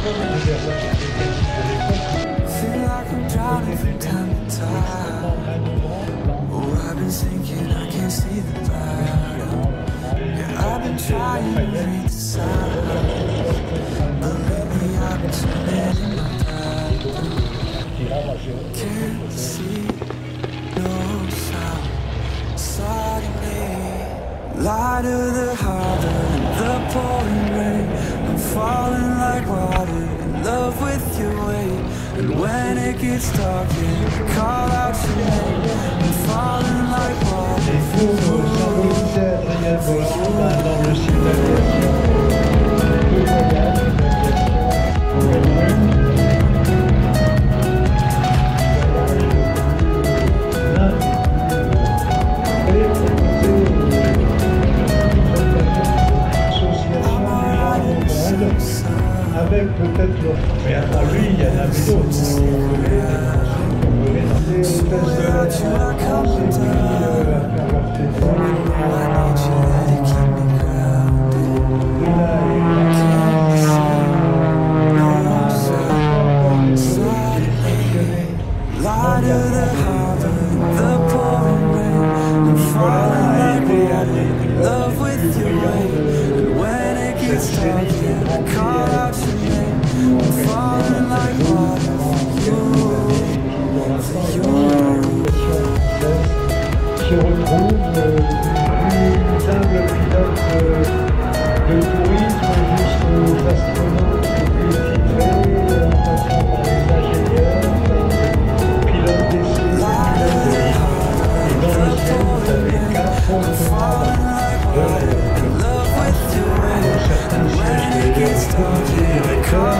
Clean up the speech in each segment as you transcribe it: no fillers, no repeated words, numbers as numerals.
Feel like I'm drowning from time to time. Oh, I've been sinking, I can't see the bottom. Yeah, I've been trying to read the signs, but lately I've been swimming in my tide. Can't see no sound. Suddenly, light of the harbor and the pouring rain. I'm falling like water, in love with your way. And when it gets dark, yeah, call out your name. I'm falling like water. Et pour symboliser Adrien Bolland dans le site d'aviation, le voyage avec peut-être leur... Mais avant lui, il y en avait d'autres. Se retrouve plus humble pilote de tourisme jusqu'aux astronautes titrés, en passant par les ingénieurs, pilotes d'essai, et dans le ciel vous avez 4 autres de certains sièges directeurs.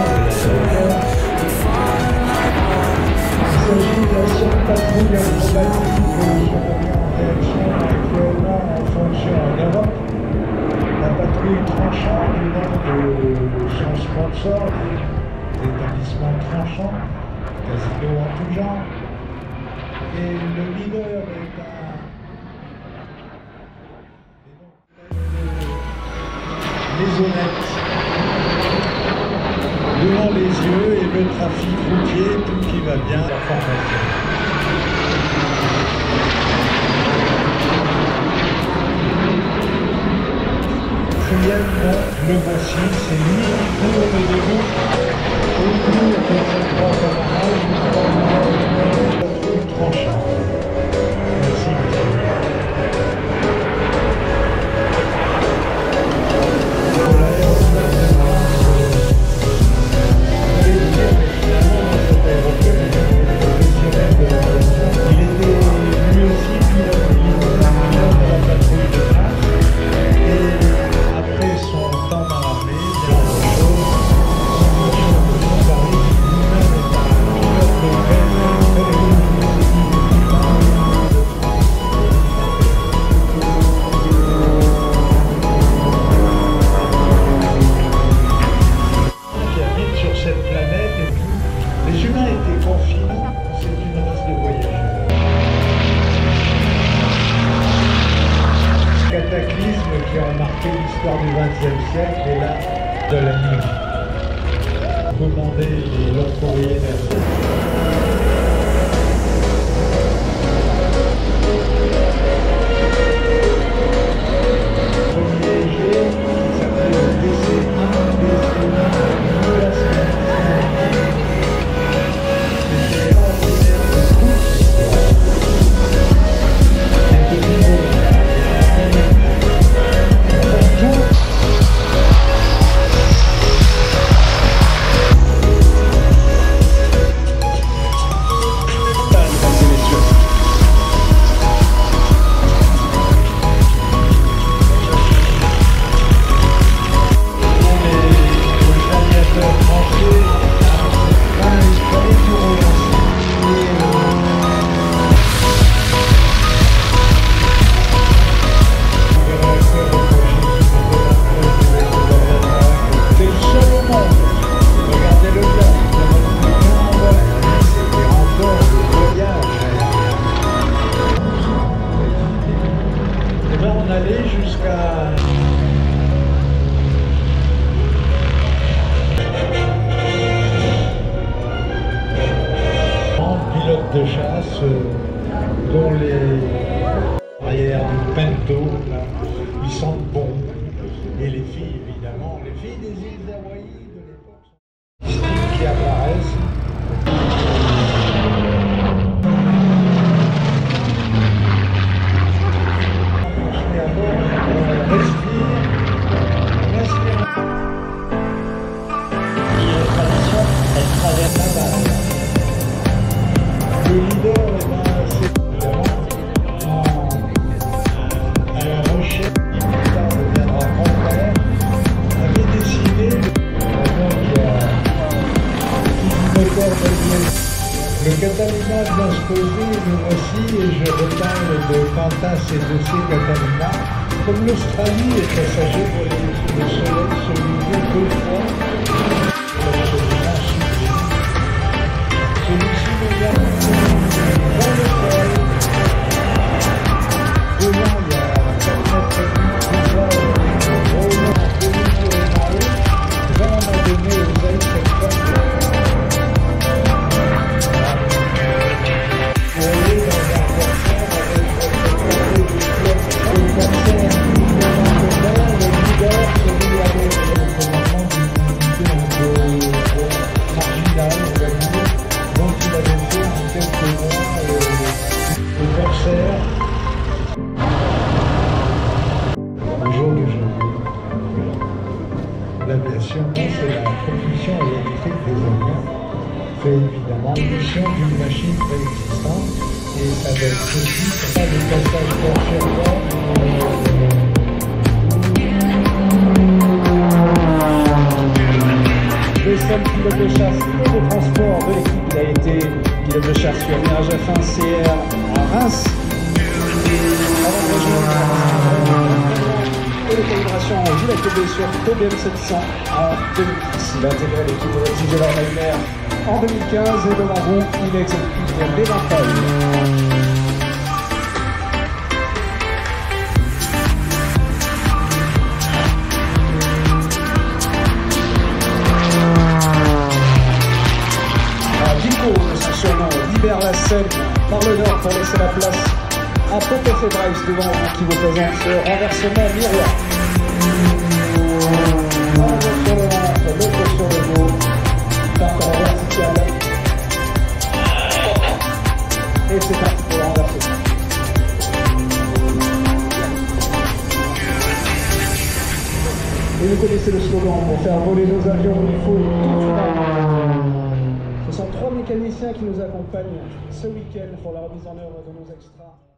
Il s'agit de la seule patrouille acrobatique actuellement en fonction en Europe. La patrouille Tranchant du nom de son sponsor, l'établissement Tranchant, Casino en tout genre. Et le leader est maisonnette devant les yeux et le trafic routier, tout qui va bien, la formation. Le voici, c'est lui qui court le début, autour de ses trois camarades jusqu'à la patrouille Tranchant. Merci, qui ont marqué l'histoire du XXe siècle et là de la nuit. Commandez leur courrier vers dont les arrières du Pinto, là, ils sentent bon. Et les filles, évidemment, les filles des îles Hawaï de l'époque, qui apparaissent. Le leader, c'est évidemment à la recherche, ça deviendra grand frère, avait décidé le Catalina vient se poser, le voici, et je reparle de Qantas et de ses Catalina. Comme l'Australie est passager pour le soleil se levait 2 fois, absolument sublime. Celui-ci nous vient dans le sol. Devant, il y a 4 mètres et demi, déjà, Roland, Denis pour les marées. Là, on a donné aux ailes cette femme. Pour aller dans un concert avec le concert, le leader, celui avec le commandement d'une unité un peu marginale, on va dire, dont il avait fait en quelques mois le corsaire. Au jour d'aujourd'hui, l'aviation, c'est la propulsion électrique des avions, fait évidemment l'émission d'une machine préexistante, et ça va être aussi ça, le passage corsaire. Seul pilote de chasse et de transport de l'équipe, il a été pilote de chasse sur Mirage F1 CR à Reims. Avant de rejoindre et de calibration en Villa sur TBM 700 en 2010. Il a intégré l'équipe de la Tigeler Nightmare en 2015 et devant vous, il est exécutif des 20 failles. Libère la scène par le nord pour laisser la place à Pope Febrice devant vous qui vous présente ce renversement miroir. Un sur le ventre, l'autre sur le dos, part en vertical. Et c'est parti pour le renversement. Et vous connaissez le slogan, pour faire voler nos avions, il faut toute une arme. Ce sont 3 mécaniciens qui nous accompagnent ce week-end pour la remise en œuvre de nos extras.